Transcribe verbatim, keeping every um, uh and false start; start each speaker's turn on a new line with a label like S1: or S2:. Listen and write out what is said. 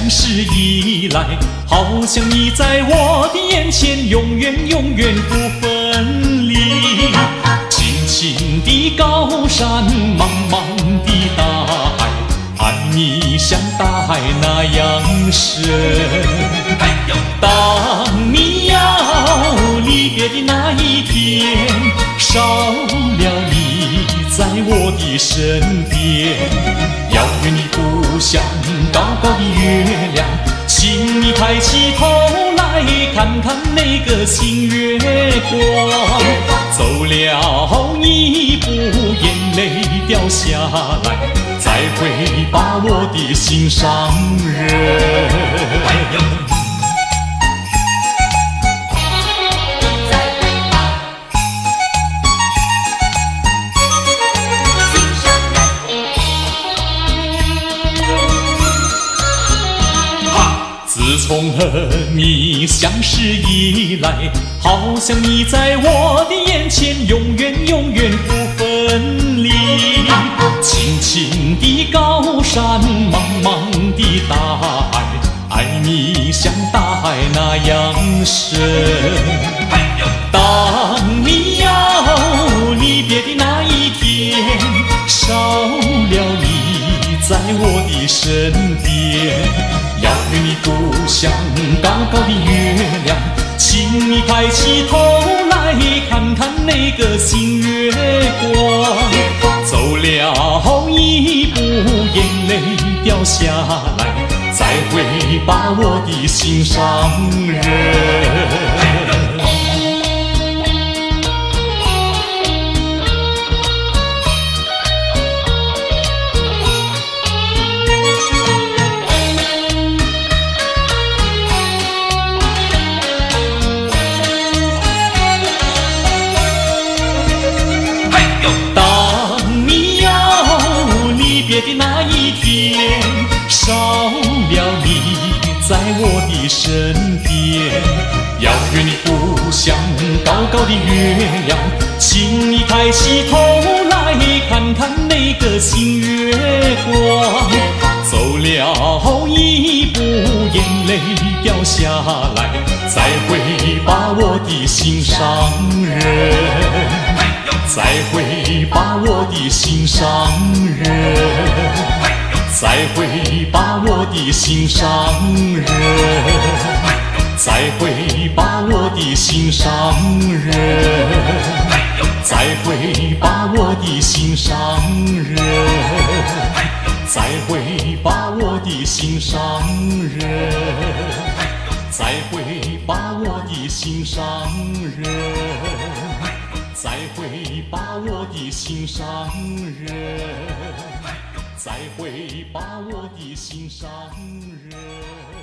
S1: 识以来，好像你在我的眼前，永远永远不分离。青青的高山，茫茫的大海，爱你像大海那样深。当你要离别的那一天，少了你在我的身边，遥远的故乡，高高的月亮，请你抬起头来看看那个新月光。走了一步，眼泪掉下来，再会把我的心上人。自从和你相识以来，好像你在我的眼前，永远永远不分离。青青的高山，茫茫的大海，爱你像大海那样深。当你要离别的那一天，少了你在我的身边，遥远的故乡，高高的月亮，请你抬起头来看看那个新月光。走了一步，眼泪掉下来，再会把我的心上人。别的那一天，少了你在我的身边，遥远的故乡，高高的月亮，请你抬起头来看看那个新月光。走了一步，眼泪掉下来，再会把我的心上人。再会把我的心上人，再会把我的心上人，再会把我的心上人，再会把我的心上人，再会把我的心上人，再会把我的心上人。再会把我的心上人，再会把我的心上人。